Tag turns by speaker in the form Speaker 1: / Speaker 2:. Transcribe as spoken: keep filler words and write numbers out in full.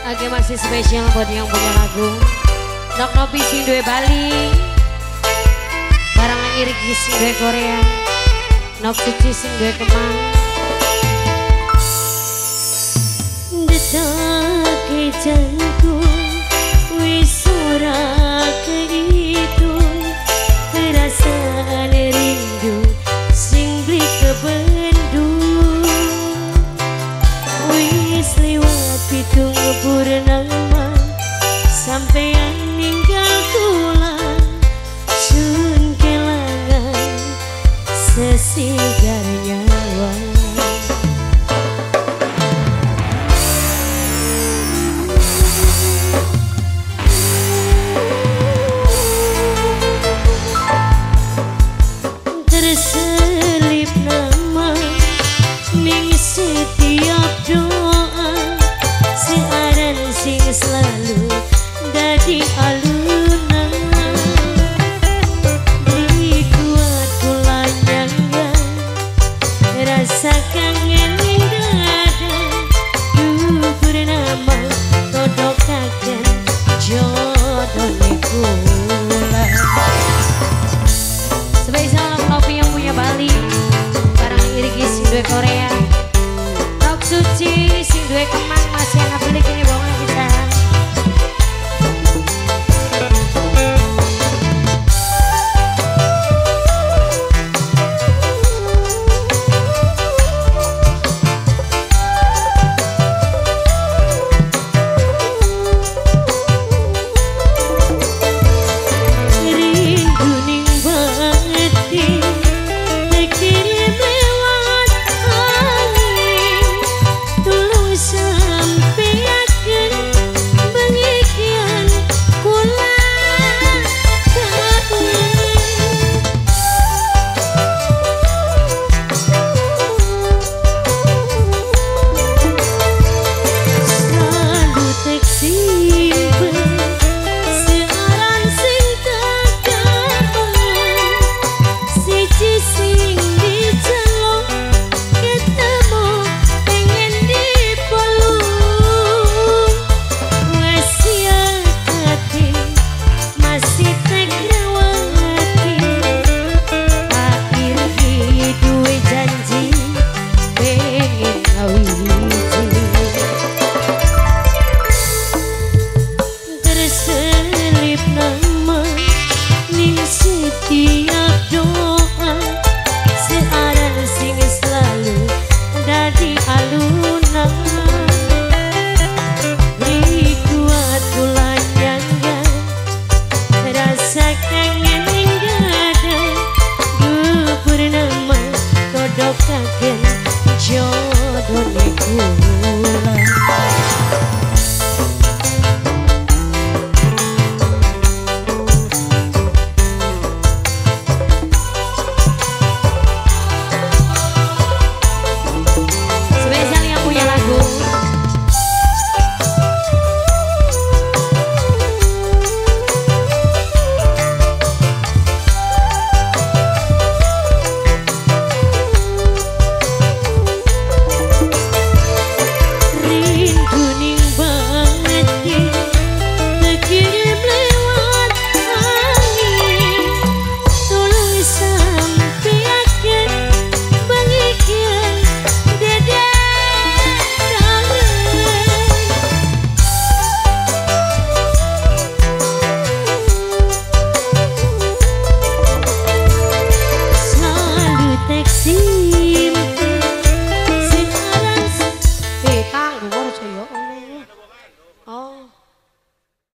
Speaker 1: Oke, masih spesial buat yang punya lagu Nok Nopi sing duwe Bali, barangan Irgi sing duwe Korea, Nok Suci sing duwe Kemang.
Speaker 2: Detake jantung wis ora kehitung, perasaan rindu sing beli kebendung. Wis liwat pitung purnama sampeyan ninggal kula, sun kelangan sesigar nyawa. Terselip nama ning setiap doa, searan sing selalu dadi alunan. Beri kuat kula nyangga rasa kangen ning dada, gugur nama todokaken jodone kula. Spesial Nopi yang punya Bali, barang Irgi sing duwe Korea, Nok Suci sing duwe Kemang. Masih yang beli kini bawa kita. See